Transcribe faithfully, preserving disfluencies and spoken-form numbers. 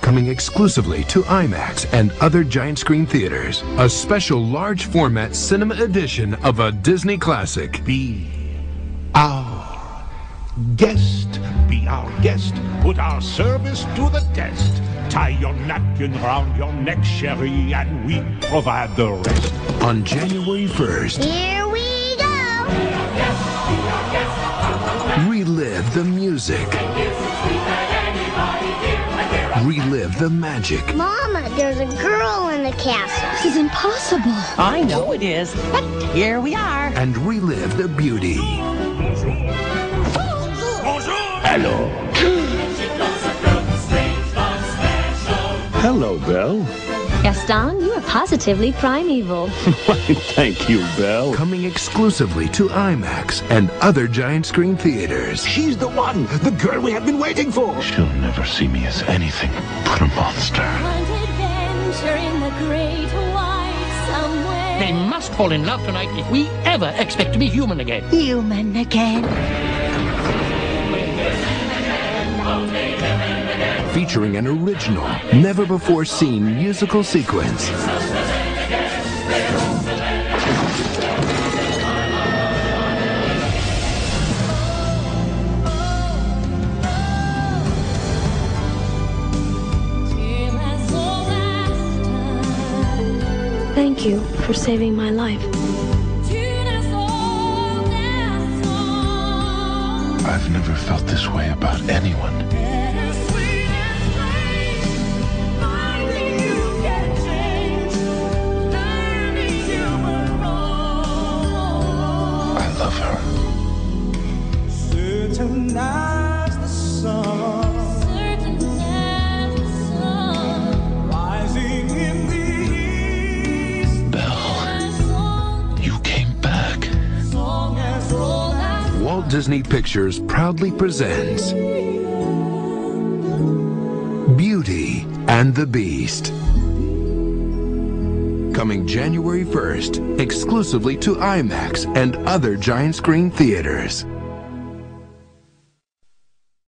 coming exclusively to IMAX and other giant screen theaters. A special large format cinema edition of a Disney classic. Be our guest, be our guest, put our service to the test. Tie your napkin round your neck, Sherry, and we provide the rest. On January first. Here we go! Be our guest, be our guest. Relive the music. Relive the magic. Mama, there's a girl in the castle. This is impossible. I know it is, but here we are. And relive the beauty. Hello. Hello, Belle. Gaston, you are positively primeval. Why, thank you, Belle. Coming exclusively to IMAX and other giant screen theaters. She's the one, the girl we have been waiting for. She'll never see me as anything but a monster. Adventure in the great white somewhere. They must fall in love tonight if we ever expect to be human again. Human again. Featuring an original, never-before-seen musical sequence. Thank you for saving my life. I've never felt this way about anyone. Certain as the sun, certain as the sun, rising in the east. Belle, you came back. Walt Disney Pictures proudly presents Beauty and the Beast. Coming January first, exclusively to IMAX and other giant screen theaters.